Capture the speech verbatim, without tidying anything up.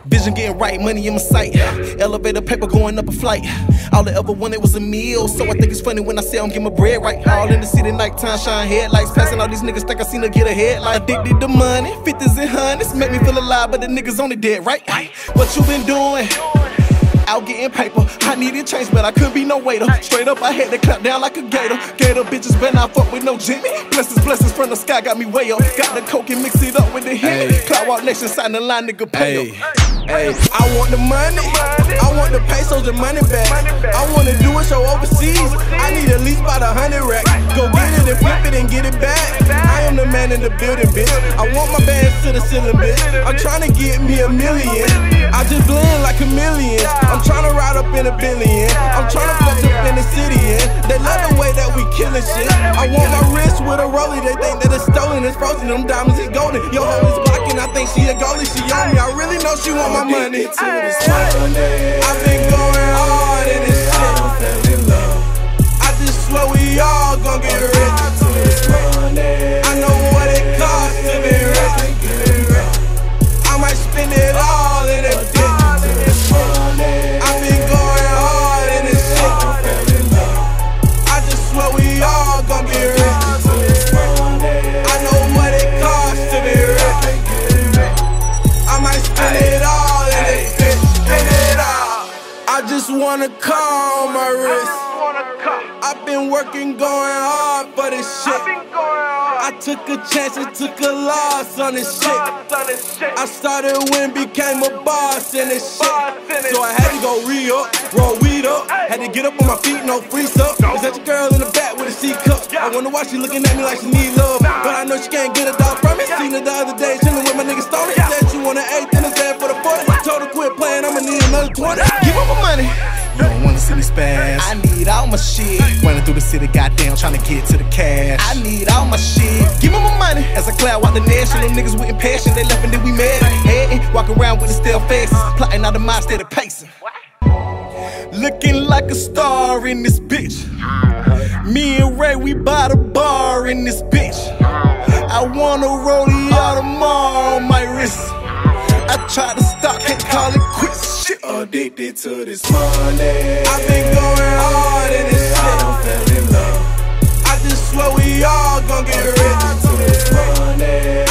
Vision getting right, money in my sight. Elevator paper going up a flight. All I ever wanted was a meal, so I think it's funny when I say I'm getting my bread right. All in the city, nighttime, shine headlights. Passing all these niggas, think I seen her get a headlight. Addicted to money, fifties and hundreds. Make me feel alive, but the niggas only dead, right? What you been doing? Out getting paper. I needed change, but I could be no waiter. Straight up, I had to clap down like a gator. Gator bitches better not fuck with no Jimmy. Blessings, blessings from the sky got me way up. Got the coke and mix it up with the hit. Cloud Walk Nation, sign the line, nigga, pay up. Hey, I want the money, I want the pesos and money back. I want to do a show overseas, I need at least about a hundred racks. Go get it and flip it and get it back. I am the man in the building, bitch. I want my bands to the ceiling, bitch. I'm trying to get me a million. I just blend like a million. I'm trying to ride up in a billion. I'm trying to flex up in the city, and they love the way that we killing shit. I want my wrist with a rollie, they think that it's stolen, it's frozen, them diamonds is golden. Your hoe is blocking, I think she a goalie, she on me. I really know she want my money. I've been going hard in this shit. I just swear we all gon' get rich. I know what it costs to be rich. I might spend it all in a dick. I've been going hard in this shit. I just swear we all gon' be rich. I know what it costs to be rich. I might spend it all in a dick. I just wanna call my wrist. I've been working, going hard for this shit. I took a chance and took a loss on this shit. I started when became a boss in this shit. So I had to go re-up, roll weed up. Had to get up on my feet, no freeze up. Is that your girl in the back with a C-cup? I wonder why she looking at me like she need love, but I know she can't get a dog from me. Seen her the other day, chillin' with my nigga Stoney. Said you want an eighth and a seven for the forty. Told her quit playing, I'ma need another twenty. Give up my money. You don't wanna see me spaz. I need all my shit. Running through the city, goddamn, trying to get to the cash. I need all my shit. Give me my money. As I cloud out the national niggas with passion, they left and then we mad. Hey, walking around with the stale faces, plotting out the mind, steady pacing. Looking like a star in this bitch. Me and Ray, we by the bar in this bitch. I wanna roll the Audemars on my wrist. I tried to stop, can't call it quits. Shit, addicted to this money. I've been going hard in this shit. I fell in love. I just swear we all gon' get rich.